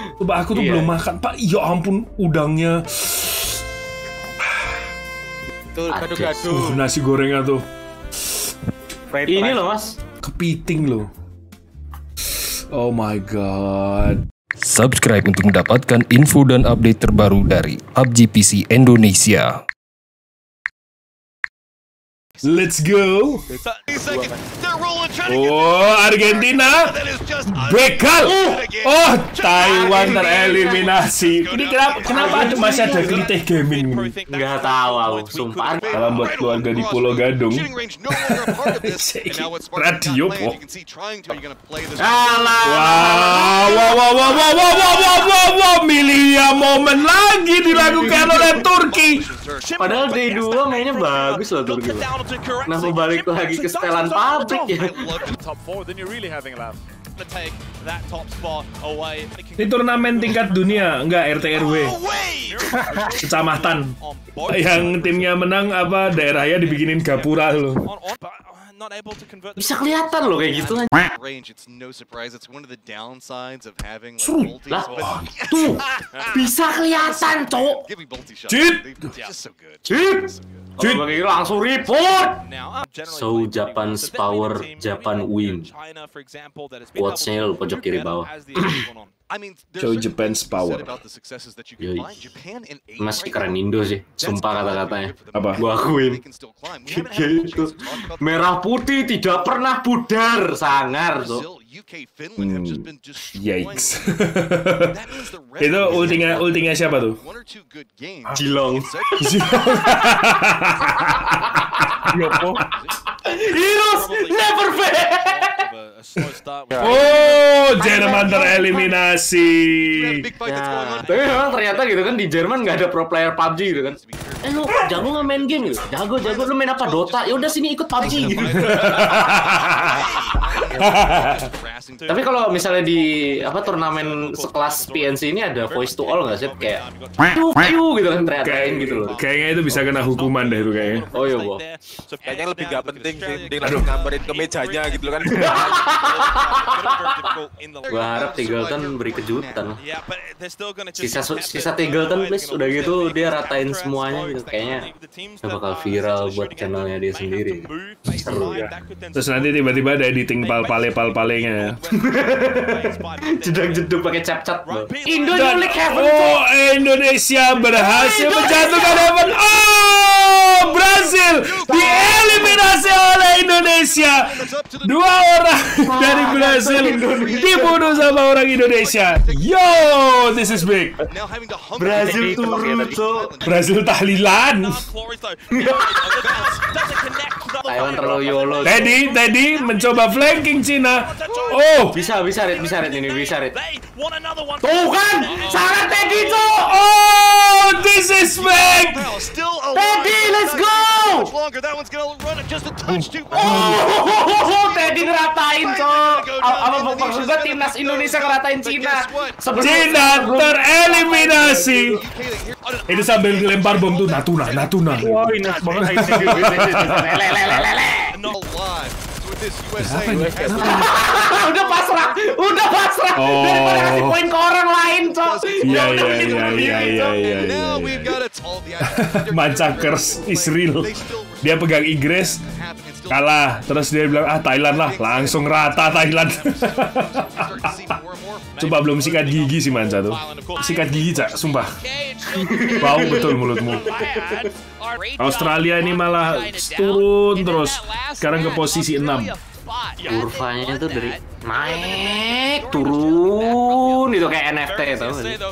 Pak, aku tuh belum makan, Pak. Ya ampun, udangnya. Tuh, gado-gado. Nasi gorengnya tuh. Ini loh, Mas. Kepiting loh. Oh my god. Subscribe untuk mendapatkan info dan update terbaru dari PUBG PC Indonesia. Let's go. Oh, Argentina. Bekal. Oh, Taiwan tereliminasi. Ini kenapa masih ada Gelitih Gaming? Nggak tahu aku, sumpah. Salam buat keluarga di Pulau Gadung. Radio po. Wow, Milia momen lagi dilakukan oleh Turki. Padahal day 2 mainnya bagus loh Turki. Kenapa balik lagi ke setelan pabrik ya? Ini turnamen tingkat dunia, enggak RT RW. Kecamatan. Yang timnya menang apa daerahnya dibikinin gapura loh. Bisa kelihatan loh kayak gitu kan. Seru lah. Tuh, bisa kelihatan, Cok. Cheat. Langsung report. So Japan's power, Japan win. Quotes-nya lu pojok kiri bawah. Show Japan's power. Yoi. Masih keren Indo sih, sumpah kata-katanya. Apa? Gua akuin. Gitu. Merah putih tidak pernah pudar, sangar tuh. Yikes. Itu ultinya siapa tuh? Jilong. Heroes never fail. Oh, Jerman tereliminasi. Ya, tapi memang ternyata gitu kan di Jerman nggak ada pro player PUBG gitu kan. Lu jago nggak main game gitu? Jago lu main apa Dota? Ya udah sini ikut PUBG gitu. Tapi kalau misalnya di apa turnamen sekelas PNC ini ada voice to all nggak sih kayak ayu gitu kan teriakin gitu loh. Kayaknya itu bisa kena hukuman deh itu kayaknya. Oh iya, Bo. Kayaknya lebih gak penting sih, mending langsung ngamberin ke mejanya gitu kan. Gua harap Tigleton beri kejutan. Sisa Tigleton please, udah gitu dia ratain semuanya gitu. Kayaknya bakal viral buat channelnya dia sendiri. Seru ya. Terus nanti tiba-tiba ada editing pal-palenya ya. Jeduk pakai cap-cap loh. Indo nyulik Heaven. Oh, Indonesia berhasil menjatuhkan Heaven. Oh, Brasil dieliminasi oleh Indonesia. 2 orang dari Brasil dibunuh sama orang Indonesia. Yo, this is big. Brasil turun tuh. Brasil tahlilan. Taiwan terlalu YOLO. Teddy mencoba flanking Cina. Oh, Bisa Red ini, bisa Red. Tuh kan, sangat Teddy tuh. Oh, this is big. Teddy, let's go. Oh, Teddy ngeratain cok. Apa maksud gue timnas Indonesia ngeratain Cina. Cina tereliminasi. Ini sambil dilempar bom tuh Natuna. Wah, inas banget. Udah pasrah. Daripada kasih poin ke orang lain, cok. Iya. Mancakers Israel. Dia pegang Inggris, kalah. Terus dia bilang, Thailand lah. Langsung rata Thailand. Coba belum sikat gigi sih Manca tuh. Sikat gigi, Cak. Sumpah. Bau betul mulutmu. Australia ini malah turun terus. Sekarang ke posisi 6. Kurvanya tuh dari naik, turun. Itu kayak NFT tau.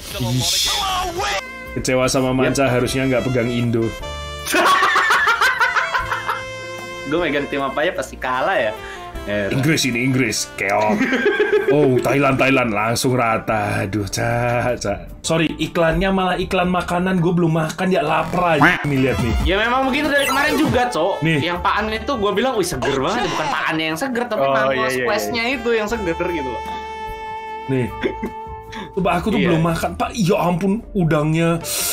Kecewa sama Manca, harusnya nggak pegang Indo. Gue megang tim apa ya pasti kalah ya. Inggris keok. Oh, Thailand langsung rata. Aduh, Cak. Sorry, iklannya malah iklan makanan. Gue belum makan ya, lapar aja. Nih lihat nih. Ya memang begitu dari kemarin juga, Cok. Nih. Yang Paan itu gue bilang, wih seger banget. Bukan Paannya yang seger, tapi squash-nya itu yang seger gitu loh. Nih. Pak, aku tuh belum makan, Pak. Ya ampun, udangnya.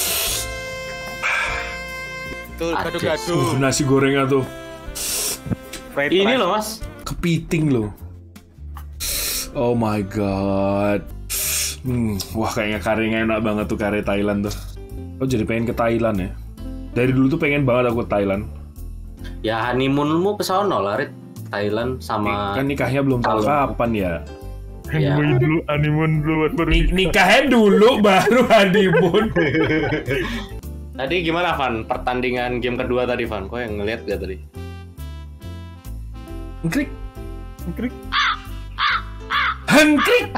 Tuh, gado-gado. Nasi gorengnya tuh. Ini loh, Mas. Kepiting loh. Oh my god. Wah kayaknya karenya enak banget tuh kare Thailand tuh. Oh jadi pengen ke Thailand ya? Dari dulu tuh pengen banget aku ke Thailand. Ya honeymoonmu ke sono lah, Rit. Thailand sama. Kan nikahnya belum tahu kapan ya. Honeymoon dulu baru Nikahnya dulu baru honeymoon. Tadi gimana Van? Pertandingan game kedua tadi Van? Kok yang ngeliat gak tadi? Krik. Hengkrik.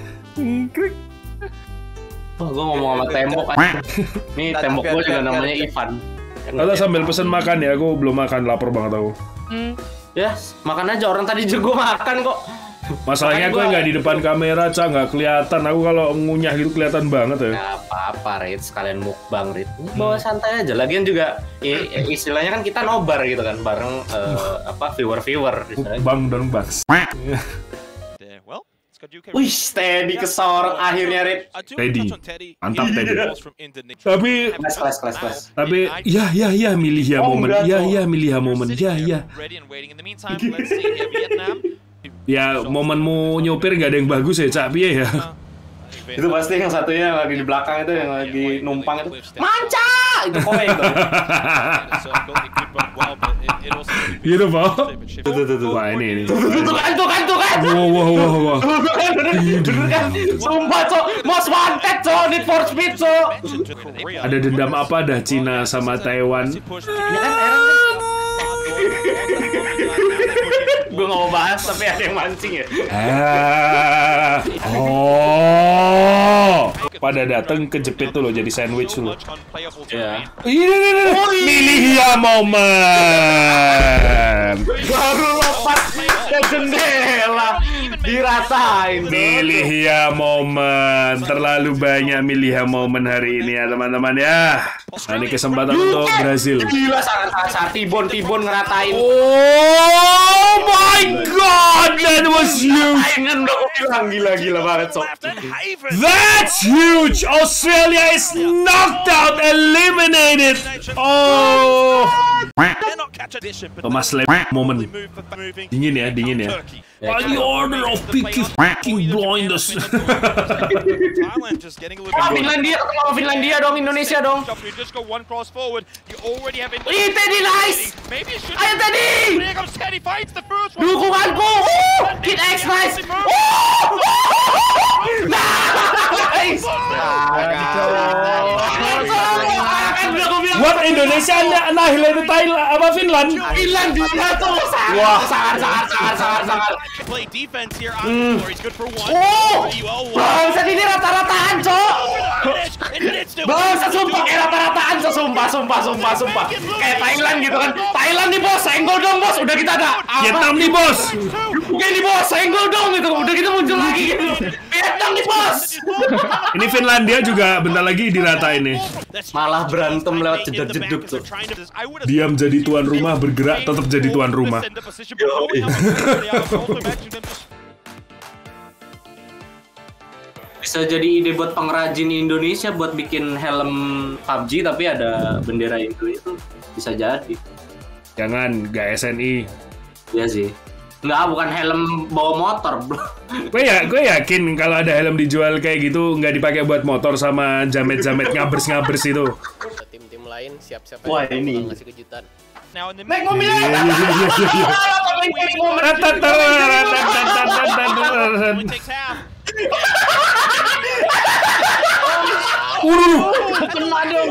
Oh, gue ngomong sama tembok aja. Nih tembok gue juga namanya Ivan. Atau sambil pesen makan ya, aku belum makan, lapar banget aku. Ya, makan aja, orang tadi juga makan kok. Masalahnya gue nggak di depan kamera, Cak, nggak kelihatan. Aku kalau ngunyah gitu kelihatan banget ya. Gak apa-apa, Rit. Sekalian mukbang, Rit. Bawa santai aja. Lagian juga istilahnya kan kita nobar gitu kan, bareng viewer. Bang dan Bas. Wih, Teddy kesorong akhirnya, Rit. Teddy, mantap Teddy. Tapi, ya, milih ya momen. Ya, milih ya momen. Ya. Ya, momenmu nyopir gak ada yang bagus ya, Cak. Piye ya? Itu pasti yang satunya yang lagi di belakang itu, yang lagi numpang itu. Manca! Itu komen tuh. Gitu, Pak. Tuh. Wah, ini. Tuh kan. Wah. Bener kan? Sumpah, Cok. Most wanted, Cok. Need for speed, Cok. Ada dendam apa dah Cina sama Taiwan? Ya kan, gue gak mau bahas, tapi ada yang mancing ya. Pada dateng kejepit tuh loh, jadi sandwich loh. Ya. Milih ya momen. Baru lompat ke jendela, diratain. Milih ya momen. Terlalu banyak milih ya momen hari ini ya teman-teman ya. Nah, ini kesempatan untuk Brazil. Gila, sangat Tibon ngeratain. Oh my god, that was huge. Kan udah gue bilang gila banget, Sob. That's huge. Australia is knocked out, eliminated. Oh. Thomas Lep moment. Dingin ya. By the order of Peaky fucking Blinders. Finlandia dong, Indonesia dong. Ih, Teddy nice. Ayo Teddy. Dukunganku. Kid X nice. Nice. What Indonesia annihilated Thailand apa Finland? Finlandia tuh sangat. Bangsat ini rata-rataan, Cok. Bangsat sumpah kayak rata-rataan, sumpah. Kayak Thailand gitu kan. Thailand nih bos, senggol dong bos. Udah kita ada. Vietnam nih bos. Oke nih bos, senggol dong gitu. Udah kita muncul lagi gitu. Vietnam nih bos. Ini Finlandia juga bentar lagi diratain nih. Malah berantem lewat jeduk tuh. Diam jadi tuan rumah, bergerak tetap jadi tuan rumah. Bisa jadi ide buat pengrajin Indonesia buat bikin helm PUBG tapi ada bendera Indo itu bisa jadi. Jangan, gak SNI. Iya sih. Enggak, bukan helm bawa motor, bro. Gue yakin kalau ada helm dijual kayak gitu nggak dipakai buat motor sama jamet-jamet ngabers itu. Tim-tim lain siap-siap Wah, ini ngasih kejutan. naik mobil. Kena dong.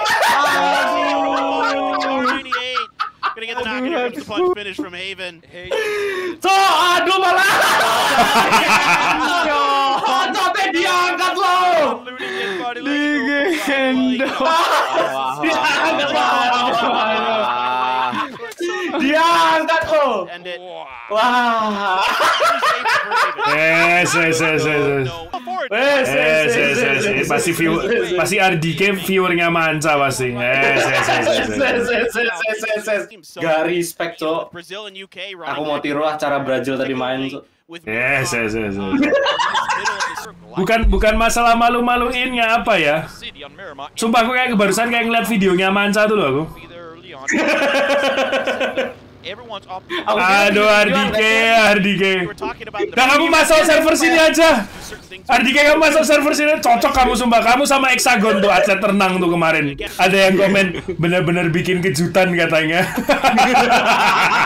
Gonna get the knock and punch finish from Haven. So, aduh malah. Sampai diangkat loh. Diangkat loh. Wah. Pasti RDK viewernya manca pasti. Gak respect, Cok. Aku mau tiru lah cara Brazil tadi main, Cok. Bukan masalah malu-maluinnya apa ya. Sumpah aku kayak barusan kayak ngeliat videonya manca tuh loh aku. everyone's up. Aduh, Ardike. Nah, kamu masuk server sini aja. Ardike, kamu masuk server sini. Cocok kamu, sumpah. Kamu sama Hexagon tuh, atlet renang tuh kemarin. Ada yang komen, bener-bener bikin kejutan katanya.